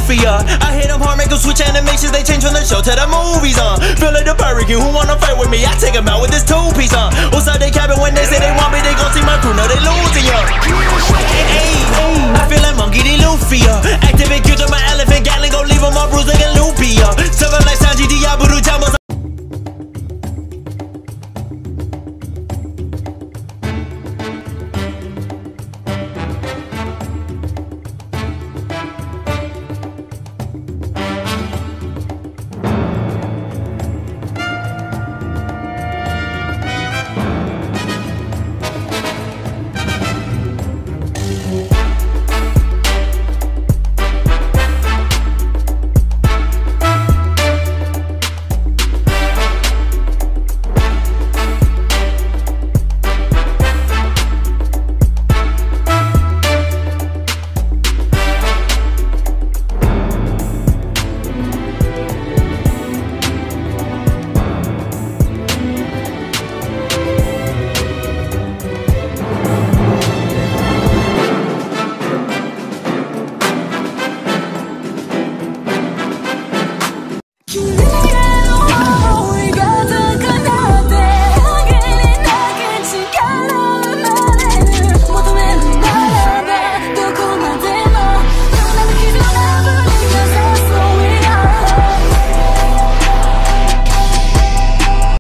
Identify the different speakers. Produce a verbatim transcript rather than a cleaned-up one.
Speaker 1: goofy, uh I hit them hard, make them switch animations. They change from the show to the movies, uh Feel like the Hurricane, who wanna fight with me? I take them out with this two-piece, uh Outside they cabin when they say they want me, they gon' see my crew, know they losing, uh